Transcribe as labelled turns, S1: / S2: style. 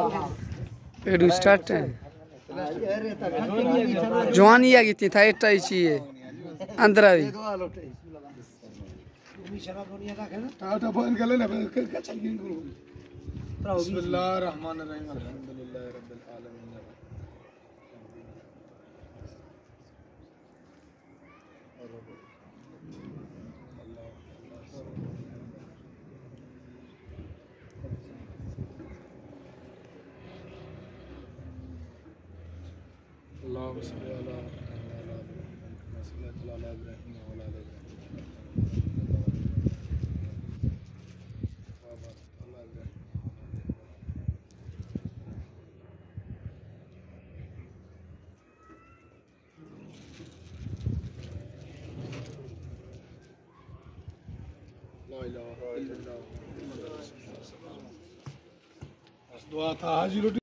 S1: edu start है जवानी आ गई था एटा ही चाहिए अंदर आई
S2: टाटा फोन कर लेना चल गिन करो बिस्मिल्लाहिर रहमानिर रहीम अल्हम्दुलिल्लाहि रब्बिल आलमीन अल्लाहुम्मा सल्ली अला दुआ था हाजी रोटी